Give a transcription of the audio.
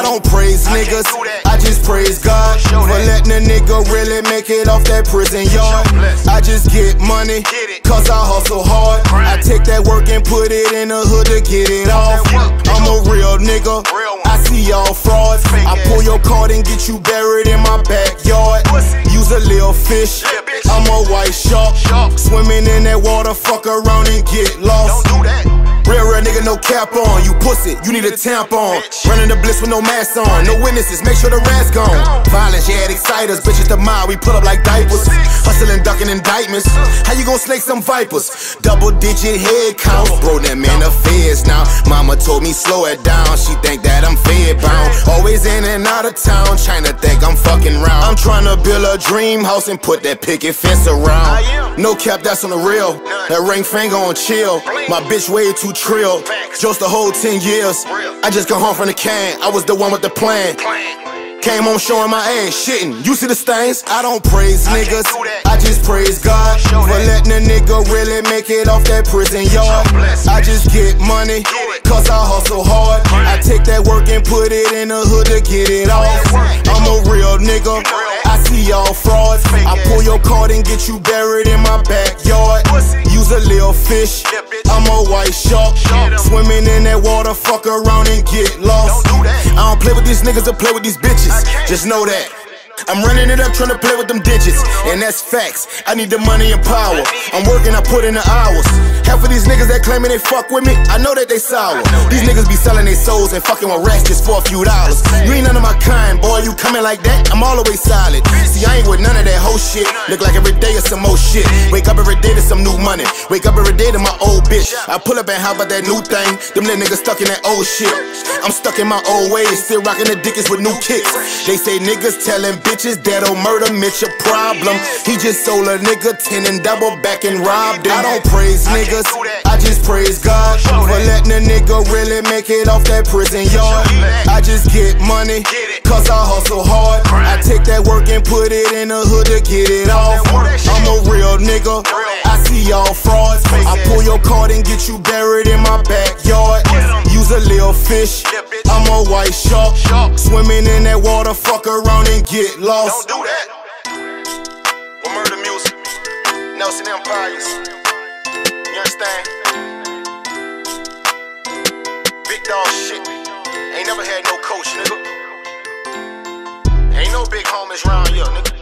don't praise niggas, I just praise God for letting a nigga really make it off that prison yard. I just get money, cause I hustle hard. I take that work and put it in the hood to get it off. I'm a real nigga, I see y'all frauds. I pull your card and get you buried in my backyard. Use a little fish, I'm a white shark. Swimming in that water, fuck around and get lost. Real nigga, no cap on. You pussy, you need a tampon. Running the bliss with no mask on. No witnesses, make sure the rats gone. Violence, yeah, it excite us. Bitches the mile, we pull up like diapers. Hustling, ducking indictments. How you gon' snake some vipers? Double digit head count. Bro, that man affairs now. Mama told me slow it down. She think that I'm fed bound. Always in and out of town. Trying to think I'm fucking round. I'm trying to build a dream house and put that picket fence around. No cap, that's on the real. That ring finger on chill. My bitch way too trill. Just the whole 10 years. I just got home from the can. I was the one with the plan. Came home showing my ass, shitting. You see the stains? I don't praise niggas, I just praise God for letting a nigga really make it off that prison yard. I just get money, cause I hustle hard. I take that work and put it in the hood to get it off. I'm a real nigga, I see y'all frauds. I pull your card and get you buried in my backyard. Use a little fish, I'm a white shark. Swimming in that water, fuck around and get lost. I don't play with these niggas, I play with these bitches. Just know that I'm running it up, trying to play with them digits. And that's facts, I need the money and power. I'm working, I put in the hours. Half of these niggas that claiming they fuck with me, I know that they sour. These niggas be selling their souls and fucking with rats just for a few dollars. You ain't none of my kind, boy, you coming like that, I'm all the way solid. See, I ain't with none of that whole shit. Look like every day is some more shit. Wake up every day to some new money. Wake up every day to my old bitch. I pull up and how about that new thing? Them little niggas stuck in that old shit. I'm stuck in my old ways, still rocking the dickies with new kicks. They say niggas telling bitches that'll murder Mitch a problem. He just sold a nigga 10 and double back and robbed him. I don't praise niggas, I just praise God for letting a nigga really make it off that prison yard. I just get money, cause I hustle hard. I take that work and put it in the hood to get it off. I'm a real nigga, I see y'all frauds. I pull your card and get you buried in my backyard. Use a little fish, I'm a white shark. Swimming in that water, fuck around and get lost. Don't do that. With murder music, Nelson Empires. You understand? Big dog shit. Ain't never had no coach, nigga. Ain't no big homies round here, nigga.